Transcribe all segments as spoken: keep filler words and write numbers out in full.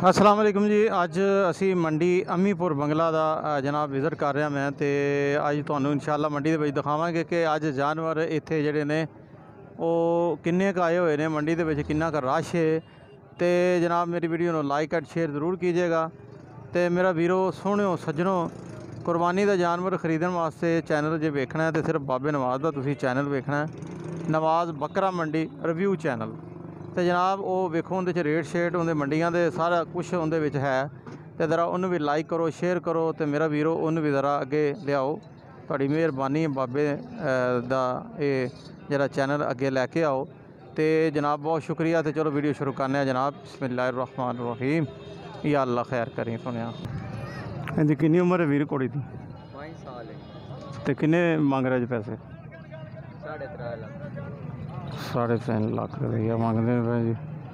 अस्सलाम वालेकुम जी। अज असी मंडी अमीपुर बंगला दा जनाब विज़िट कर रहा मैं तो अज तुहानू इंशाअल्लाह मंडी दे विच दिखावांगे कि अज जानवर इत्थे जिहड़े ने वो किन्ने क आए हुए ने, मंडी दे विच किन्ना क रश है। तो जनाब मेरी वीडियो नू लाइक एंड शेयर ज़रूर कीजिएगा। तो मेरा वीरो सोहणियो सज्जनों, कुरबानी का जानवर खरीदण वास्ते चैनल जे वेखना है तो सिर्फ बाबे नवाज़ का तुसीं चैनल वेखना है, नवाज़ बकरा मंडी रिव्यू चैनल। तो जनाब वो वेखो उहदे च रेट शेट उहदे मंडियां दे सारा कुछ उहदे विच है। तो ज़रा उन्होंने भी लाइक करो, शेयर करो, तो मेरा वीरो उन्होंने भी ज़रा अगे लियाओ। तुहाडी मेहरबानी बाबे दा ये जरा चैनल अगे लैके आओ। तो जनाब बहुत शुक्रिया। तो चलो वीडियो शुरू करने जनाब। बिस्मिल्लाहिर्रहमानिर्रहीम। या अल्लाह खैर करी। सुनिया इहदी किन्नी उम्र है वीर घोड़ी दी? पाँच साल है। तो किन्ने मंग रहे जी पैसे? साढ़े त्रै लाख। साढ़े तीन लाख रुपया मंगते हैं भाई जी।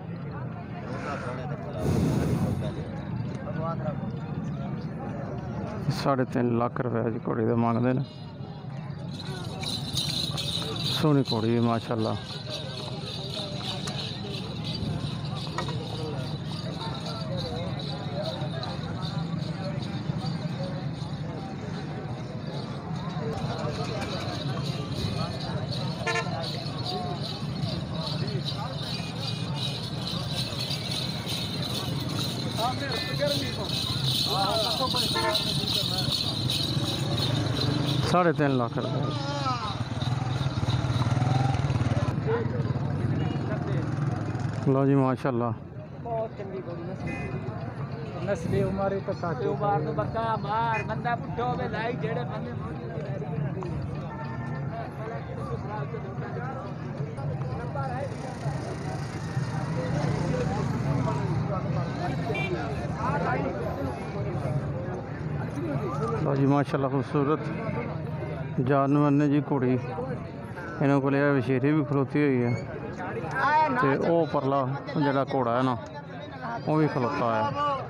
साढ़े तीन लाख रुपया जी घोड़ी का मंगते हैं। सोहनी घोड़ी है माशाल्लाह। साढ़े तीन लाख रुपये। लो जी माशाल्लाह। बहुत चंगी घोड़ी नस्ली उम्र तो काफी उम्र तो बक्का मार बंदा पुट्ठो पे लाई जेड़े बंदे लो जी माशाल्लाह खूबसूरत जानवर ने जी घोड़ी। इन्हों को विशेरी भी खलोती हुई है। तो वो परला जरा घोड़ा है ना वो भी खलोता है।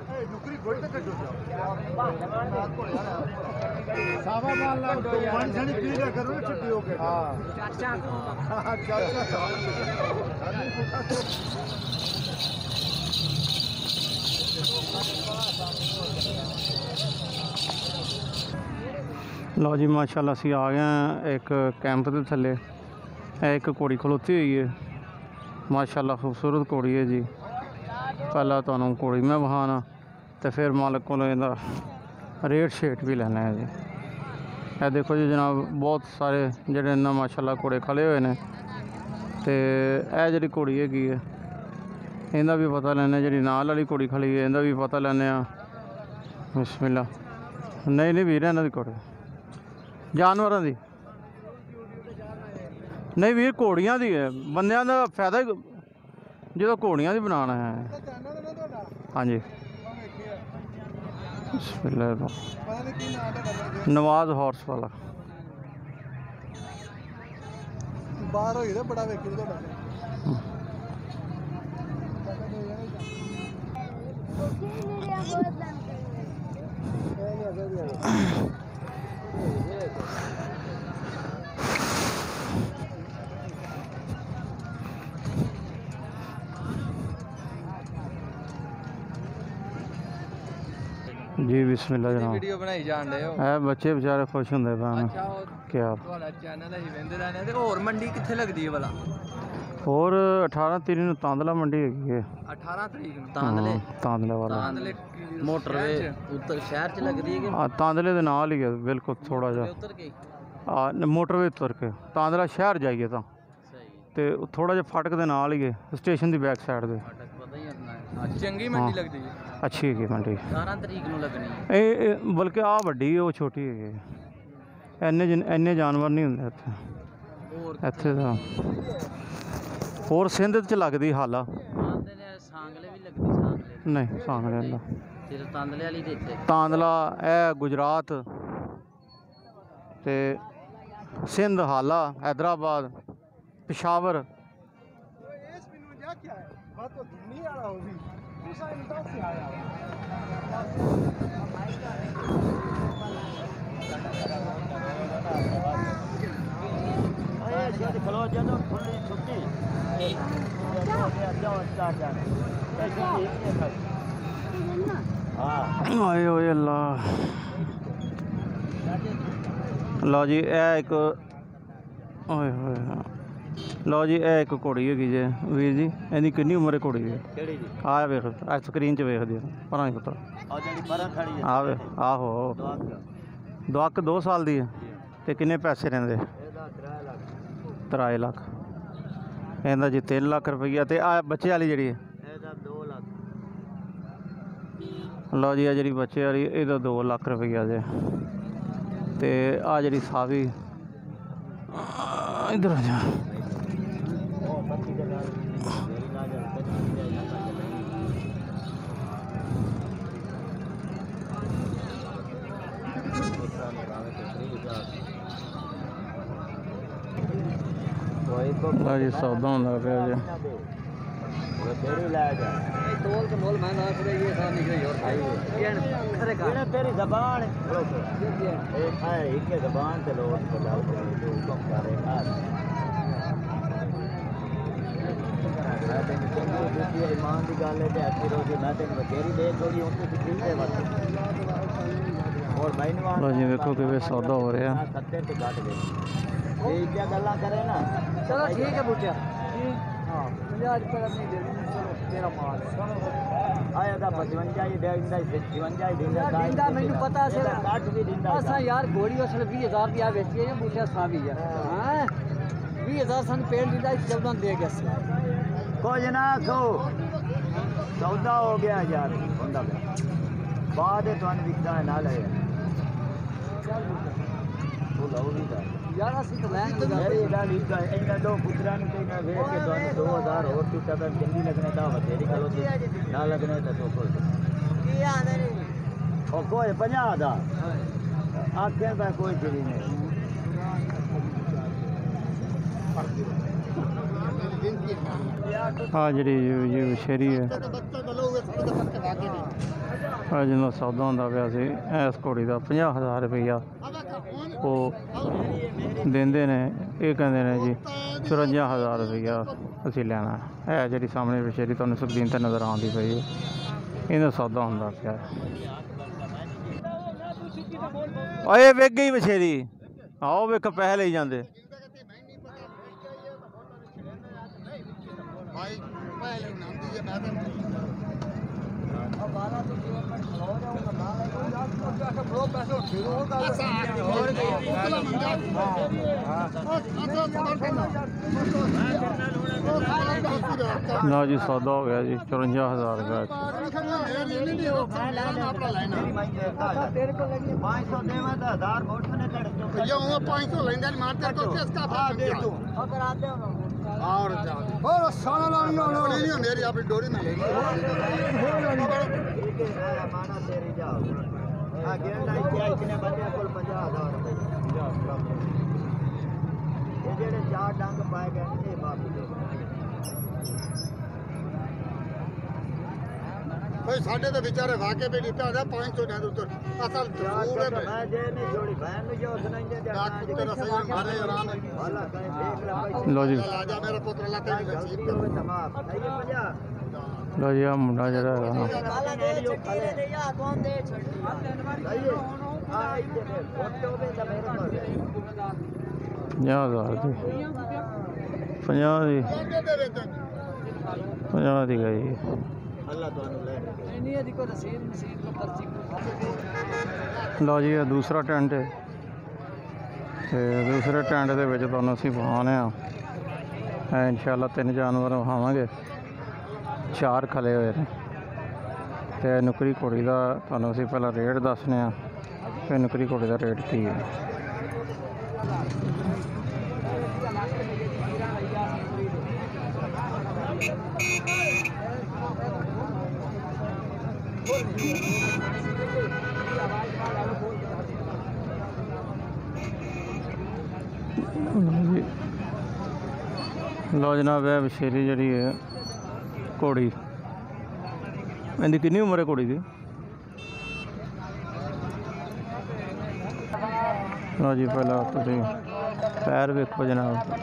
लो जी माशाल्लाह असी आ गए हैं एक कैंप के थले। एक घोड़ी खलोती हुई है माशाल्लाह, खूबसूरत घोड़ी है जी। पहला तुहानू घोड़ी मैं बहाना तो फिर मालिक को रेट शेट भी लेना है जी। यह देखो जी जनाब बहुत सारे जड़े ना माशाल्लाह घोड़े खड़े हुए हैं। तो यह जी घोड़ी हैगी है इनका भी पता लेने, जी नाल वाली घोड़ी खड़ी है इनका भी पता लेने। बिस्मिल्लाह। नहीं नहीं वीर इन्हों की घोड़ी जानवरों की नहीं वीर घोड़ियां दी है। बंदियां दा फायदा ही जो घोड़ियां दी बनाना है। हाँ जी नवाज हॉर्स वाला बाहर हो गया बड़ा वेखी जी। बिस्मिल्लाह जनाब। वीडियो बनाई जान रहे हो है बच्चे बेचारे खुश होंगे पैन क्या चैनल असीं वेंदे रहने ते होर मंडी कित्थे लगदी है भला? और अठारह तरीक नूं तांदला मंडी हैगी है। अठारह तरीक नूं तांदले तांदले वाला तांदले मोटरवे उत्तर शहर च लगदी है कि हाँ तांदले दे नाल ही है बिल्कुल थोड़ा जा उत्तर के हाँ मोटरवे उतर के तांदला शहर जाइए तो सही तो थोड़ा जा फाटक दे नाल ही है स्टेशन की बैक साइड दे। पता ही है चंगी मंडी लगदी है। अच्छी है मंडी अठारह तरीक नूं लगनी है। ए बल्कि आ वड्डी है वो छोटी है। इन्ने जन इन्ने जानवर नहीं होंगे इत्थे इत्थे दा होर सिंध च लगदी हाला सांगले भी लगदी सांगले नहीं सांगले दा सिर्फ तांदले वाली दे इत्थे तांदला ए गुजरात ते सिंध हाला हैदराबाद पेशावर ਆਏ ਓਏ ਅੱਲਾ। ਲਓ ਜੀ ਇਹ ਇੱਕ ਓਏ ਹੋਏ ਲਓ ਜੀ ਇਹ ਇੱਕ ਘੋੜੀ ਹੈਗੀ ਜੇ ਵੀਰ ਜੀ, ਇਹਦੀ ਕਿੰਨੀ ਉਮਰ ਹੈ ਘੋੜੀ ਦੀ? ਕਿਹੜੀ ਜੀ? ਆਹ ਵੇਖ ਆ ਸਕਰੀਨ 'ਚ ਵੇਖਦੇ ਹੋ ਪਰਾਂ ਹੀ ਪੁੱਤਰ, ਆ ਜਿਹੜੀ ਪਰਾਂ ਖੜੀ ਹੈ ਆ ਵੇ ਆਹੋ ਦੁਆਕ ਦੋ ਸਾਲ ਦੀ ਹੈ। ਤੇ ਕਿੰਨੇ ਪੈਸੇ ਰਹਿੰਦੇ? ਇਹਦਾ ਤਿੰਨ ਲੱਖ। ਤਰਾਏ ਲੱਖ ਇਹਦਾ ਜੀ ਤਿੰਨ ਲੱਖ ਰੁਪਈਆ। ਤੇ ਆ ਬੱਚੇ ਵਾਲੀ ਜਿਹੜੀ ਹੈ ਇਹਦਾ ਦੋ ਲੱਖ। ਲਓ ਜੀ ਆ ਜਿਹੜੀ ਬੱਚੇ ਵਾਲੀ ਇਹਦਾ ਦੋ ਲੱਖ ਰੁਪਈਆ ਜੇ। ਤੇ ਆ ਜਿਹੜੀ ਸਾਵੀ ਇੱਧਰ ਆ ਜਾ ਲਓ ਜੀ ਸੌਦਾ ਹੁੰਦਾ ਪਿਆ ਜੀ। तेरी ला जा तोल के मोल महंगा करे ये साहब निकले और भाई ये का तेरी जबान एक है एक के जबान से लोग को लाओ जो हुक्म करे हां मैं तेन दूसरी ईमान की गल है ते अच्छी रोजी मैं तेन तेरी दे थोड़ी उनकी ठीक है बात और भाई ਲਓ ਜੀ ਵੇਖੋ ਕਿਵੇਂ ਸੌਦਾ ਹੋ ਰਿਹਾ। सत्तर से घट गए ये क्या गल्ला करे ना। चलो ठीक है बूटिया हाँ पंजाह रुपये नहीं दे चलो तेरा माल आया था पचवंजा ही देंदा पचवंजा ही देंदा देंदा मैंने पता से काट भी देंदा असा यार घोड़ी उसने बीस हज़ार दिया बेची है बूटिया सावी है हां बीस हज़ार सन पेड़ दीदा चौदह दे गया कुछ ना खो सौदा हो गया यार बंदा बाद तो बिकता है ना ले वो लो भी था यार असि तो लैन मेरे इधर लीक है इन दो पुत्रा ने ते वेच के दो हज़ार और तू तब जल्दी लगने दा तेरी कलो ना लगने तो तो कोई की आने नहीं ओ कोई पचास दा आखे पे कोई चीज नहीं ਆ ਜਿਹੜੀ ਜੀ ਵਿਸ਼ੇਰੀ ਹੈ ਆ ਜਿਹਦਾ ਸੌਦਾ ਹੁੰਦਾ ਪਿਆ ਸੀ ਇਸ ਘੋੜੀ ਦਾ ਪੰਜਾਹ ਹਜ਼ਾਰ ਰੁਪਈਆ ਉਹ ਦਿੰਦੇ ਨੇ। ਇਹ ਕਹਿੰਦੇ ਨੇ ਜੀ ਚੁਰੰਜਾ ਹਜ਼ਾਰ ਰੁਪਈਆ ਅਸੀਂ ਲੈਣਾ। ਇਹ ਜਿਹੜੀ ਸਾਹਮਣੇ ਵਿਸ਼ੇਰੀ ਤੁਹਾਨੂੰ ਸਕਰੀਨ 'ਤੇ ਨਜ਼ਰ ਆਉਂਦੀ ਪਈ ਹੈ ਇਹਦਾ ਸੌਦਾ ਹੁੰਦਾ ਪਿਆ। ਓਏ ਵੇਖ ਗਈ ਵਿਸ਼ੇਰੀ ਆਓ ਵੇਖ ਪੈਸੇ ਲਈ ਜਾਂਦੇ भाई पहले नाम दिए मैं अब बाला तो जीवन में खलो जाऊंगा ना लेगा तो प्रो पैसे फिरो होगा और ना जी सौदा हो गया जी चुरंजा हज़ार रुपये। पाँच सौ लेंगे मारते और और सारा लाना लोड़ी नहीं मेरी अपनी डोरी में ले माना तेरी जाओ हां गेंडा क्या इतने बंदे को पचास हज़ार ये जेड़े चार डंग पाए गए ये बाप भाई साडे तो बेचारे वाके पे दिता है पाँच सौ दे उतर असल पूरे मैं जे नहीं जोड़ी बहन नु जो सुनाइए डाक तेरा सही मारे आराम वाला कहीं देख ले भाई लो जी राजा मेरा पुत्र लाते नहीं नसीब कर तमाम सही पंजा लो जी आ मुंडा जरा है काला दे छड़ी दे या कौन दे छड़ी सही है हां इधर दे फोटो पे तो मेरे को ਪੰਜਾਹ ਹਜ਼ਾਰ ਦੀ ਪੰਜਾਹ ਦੀ ਪੰਜਾਹ ਦੀ ਗਈ अल्लाह तो ले नहीं है देखो रसीद मशीन को पर्ची ਲਓ ਜੀ ਇਹ ਦੂਸਰਾ ਟੈਂਟ ਹੈ ਤੇ ਦੂਸਰੇ ਟੈਂਟ ਦੇ ਵਿੱਚ ਤੁਹਾਨੂੰ ਅਸੀਂ ਵਿਖਾਉਂਦੇ ਹਾਂ ਇਹ ਇਨਸ਼ਾਅੱਲਾ ਤਿੰਨ ਜਾਨਵਰ ਵਿਖਾਵਾਂਗੇ ਚਾਰ ਖਲੇ ਹੋਏ ਨੇ ਤੇ ਨੁਕਰੀ ਘੋੜੀ ਦਾ ਤੁਹਾਨੂੰ ਅਸੀਂ ਪਹਿਲਾਂ ਰੇਟ ਦੱਸਦੇ ਹਾਂ ਕਿ ਨੁਕਰੀ ਘੋੜੀ ਦਾ ਰੇਟ ਕੀ ਹੈ। ਲਓ ਜਨਾਬ ਇਹ ਵਿਸ਼ੇਰੀ ਜਿਹੜੀ ਹੈ ਘੋੜੀ ਇਹਦੀ ਕਿੰਨੀ ਉਮਰ ਹੈ ਘੋੜੀ ਦੀ? ਲਓ ਜੀ ਪਹਿਲਾਂ ਤੁਸੀਂ ਪੈਰ ਵੇਖੋ ਜਨਾਬ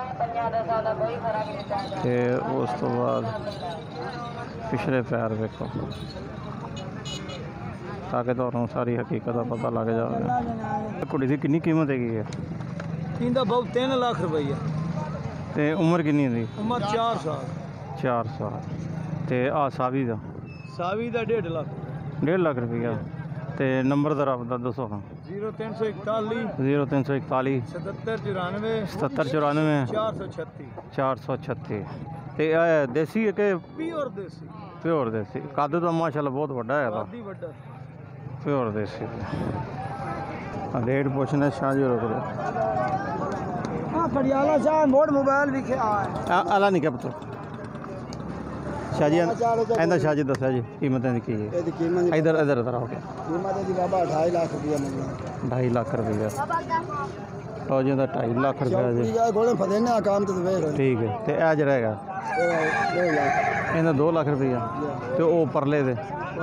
ਤੇ ਉਸ ਤੋਂ ਬਾਅਦ ਪਿਛਲੇ ਪੈਰ ਵੇਖੋ। ताकि तुहानूं सारी हकीकत का पता लग जाए। घोड़ी की कितनी कीमत हैगी है? इंदा बहुत तीन लाख रुपया। ते उम्र कितनी दी? उम्र चार साल। चार साल। ते आ सावी दा? सावी दा डेढ़ लाख। डेढ़ लाख रुपया। ते नंबर दा आपदा दसो हाँ। जीरो तीन सौ इकताली जीरो तीन सौ इकताली सतहत्तर चौरानवे सतहत्तर चौरानवे चार सौ छत्ती। चार सौ छत्ती। ते ए देसी है कि प्योर देसी? प्योर देसी। कद तो माशाल्लाह बहुत बड़ा है। कादी वड्डा। प्योर देसी। रेट पूछना शाह जी रोक दो। हाँ पटियाला शाह मोड़ मोबाइल भी क्या है? आला नहीं क्या पता शाह जी इंदा शाह जी दसा जी कीमतें की है? इधर इधर इधर आओ कीमत बाबा ढाई लाख रुपया मिलना। ढाई लाख रुपया। तो जी ढाई लाख रुपया जी। घोड़े फतेने काम तो देख। ठीक है। तो यह जरा है इन्हें दो लाख रुपया। तो वो परले दे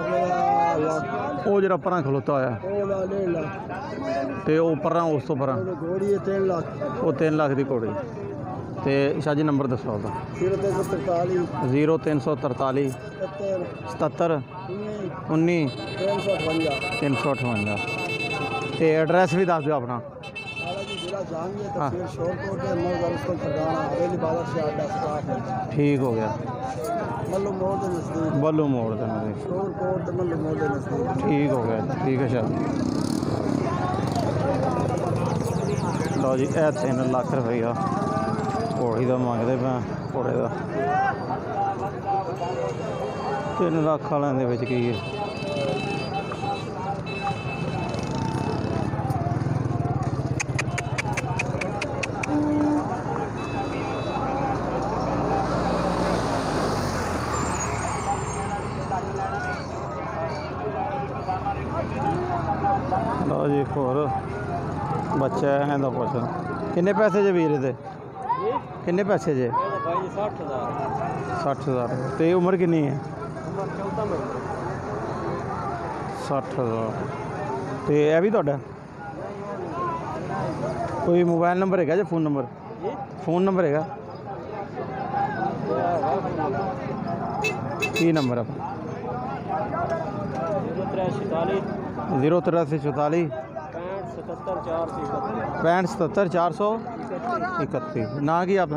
वो जरा पर खलोता होया तो वो पर उस तो पर वो तीन लाख की घोड़ी। तो शाह जी नंबर दसो उसका? जीरो तीन सौ तरताली सतहत्तर उन्नी तीन सौ अठवंजा। तो एड्रैस भी दस दो अपना। ठीक हो गया। बल्लू मोड़ के ठीक हो गया। ठीक है शाह लो जी ए तीन लाख रुपया घोड़ी का मंगते पे घोड़े का। तीन लाख वाले की है? लो जी एक होर बच्चा है इंदा पुछ किन्ने पैसे जे वीर दे? किन्ने पैसे जे? सठ हज़ार। तो उम्र कितनी है? सठ हज़ार। तो यह भी तुहाडा? कोई मोबाइल नंबर है जो फोन नंबर? फोन नंबर है की नंबर है? जीरो तिरासी चौताली पैंठ सतहत्तर चार सौ इकतीस। ना की अपना?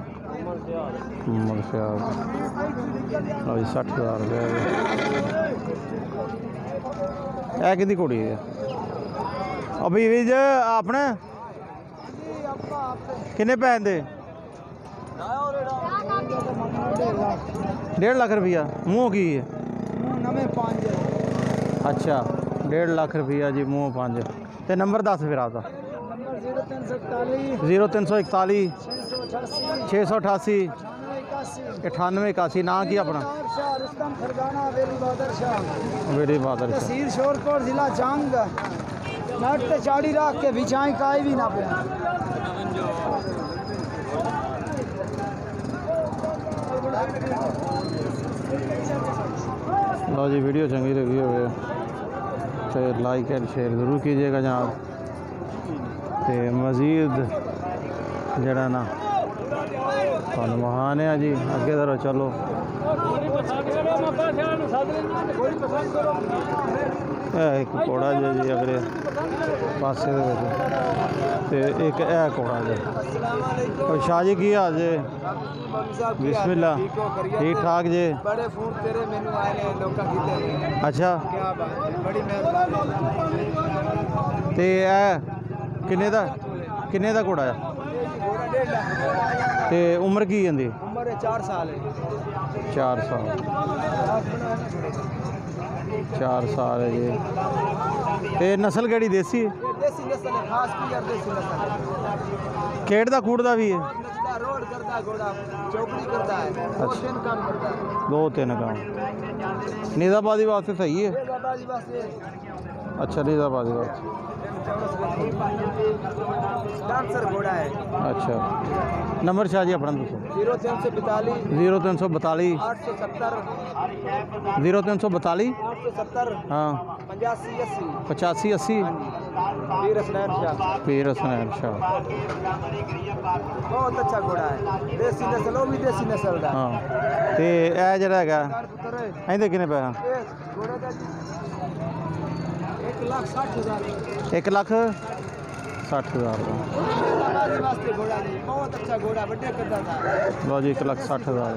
सठ हज़ार रुपया। है कि घोड़ी है अभी भी जे अपने किन्ने पैसे दे? डेढ़ लाख रुपया। मूँह की है? अच्छा डेढ़ लाख रुपया जी मूँह पाँच। तो नंबर दस फिर आपका? जीरो तीन सौ इकताली छे सौ अठासी अठानवे इक्यासी। ना की अपना? वेरी बहादुर तहसील शोरकोट जिला जंग नट चाड़ी रख के बिछाई काई भी ना पे। लो जी वीडियो चंगी लगी हो तो लाइक एंड शेयर ज़रूर कीजिएगा जनाब। तो मज़ीद जरा ना तुहानूं वहाने जी अगे तरह चलो। एक घोड़ा जो जी अगले पासे तो एक है घोड़ा जो। और शाह जी की हाल जे? बिस्मिल्लाह ठीक ठाक जे? बड़े फोन तेरे मेनू आए ने लोका कीते। अच्छा क्या बात है बड़ी मेहरबानी। ते ए किन्ने दा किन्ने दा घोड़ा है? ते उम्र की इंदी? उम्र चार साल है। चार साल। चार साल है जी। ते नस्ल केड़ी देसी है? देसी नस्ल है खास प्योर देसी नस्ल। खेड़ दा कूड़ दा भी है? नचदा रोड करदा घोड़ा चौकड़ी करदा है। दो तीन काम करदा है। दो तीन काम। निजाबादी वास्ते सही है? निजाबादी वास्ते अच्छा निजाबादी वास्ते डांसर घोड़ा है। अच्छा नंबर शाह जी अपना दसो? जीरो तीन सौ बताली जीरो तीन सौ बताली आठ सौ सत्तर जीरो तीन सौ बताली आठ सौ सत्तर हाँ पचासी अस्सी पचासी अस्सी। पीर हसनैन शाह। पीर हसनैन शाह बहुत अच्छा घोड़ा है देसी नस्ल वो भी देसी नस्ल का। हाँ तो यह जरा है पुत्र है ਇਹਦੇ ਕਿੰਨੇ ਪੈਸੇ? घोड़े का लाख साठ हज़ार एक लख सठ हज़ार का। बाजी वास्ते घोड़ा नहीं बहुत अच्छा घोड़ा बड़े कदा था लो जी एक लख सठ हज़ार।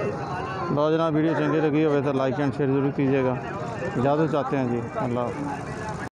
लो जनाब वीडियो चंगी लगी हो तो लाइक एंड शेयर जरूर कीजिएगा। इजाज़त चाहते हैं जी, अल्लाह हाफ़िज़।